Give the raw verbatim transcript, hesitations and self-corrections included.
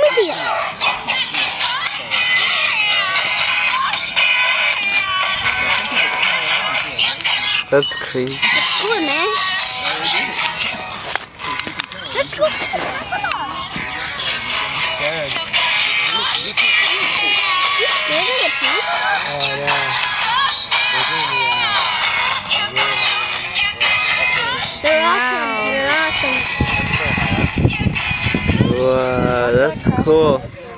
crazy. That's crazy. That's cool, man. That's so cool. Scared. You scared of the tree? Oh yeah. They're awesome. They're awesome. Wow, that's cool.